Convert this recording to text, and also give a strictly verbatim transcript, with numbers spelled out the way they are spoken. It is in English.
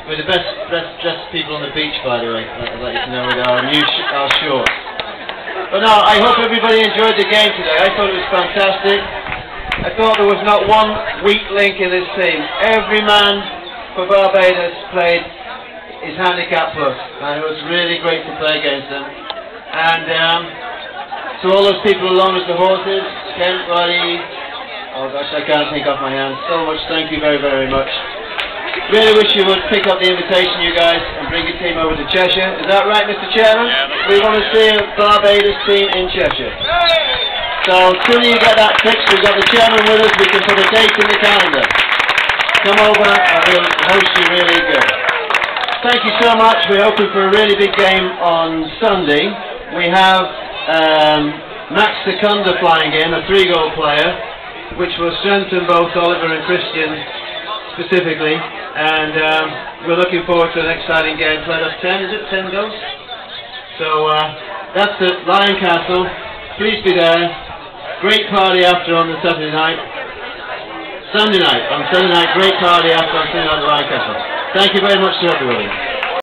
We're the best, best dressed people on the beach, by the way. I'd like you to know, with our new sh our shorts. But no, I hope everybody enjoyed the game today. I thought it was fantastic. I thought there was not one weak link in this team. Every man for Barbados played his handicap plus, and it was really great to play against them. And um, to all those people along with the horses, Kent, Roddy, oh gosh, I can't think off my hands. So much, thank you very, very much. Really wish you would pick up the invitation, you guys, and bring your team over to Cheshire. Is that right, Mister Chairman? Yeah, we want to see a Barbados team in Cheshire. So, as soon as you get that fixed, we've got the chairman with us, we can put a date in the calendar. Come over and we'll host you really good. Thank you so much. We're hoping for a really big game on Sunday. We have um, Max Secunda flying in, a three-goal player, which will strengthen both Oliver and Christian specifically, and um, we're looking forward to an exciting game. Played us ten, is it ten goals? So uh, that's it, Lion Castle. Please be there. Great party after on the Saturday night. Sunday night, on Sunday night, great party after on Sunday night at Lion Castle. Thank you very much to everybody.